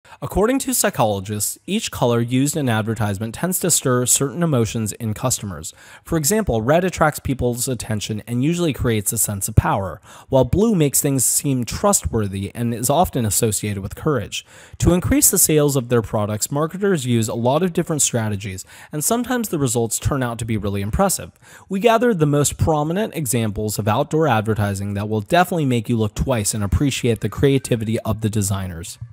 According to psychologists, each color used in advertisement tends to stir certain emotions in customers. For example, red attracts people's attention and usually creates a sense of power, while blue makes things seem trustworthy and is often associated with courage. To increase the sales of their products, marketers use a lot of different strategies, and sometimes the results turn out to be really impressive. We gathered the most prominent examples of outdoor advertising that will definitely make you look twice and appreciate the creativity of the designers.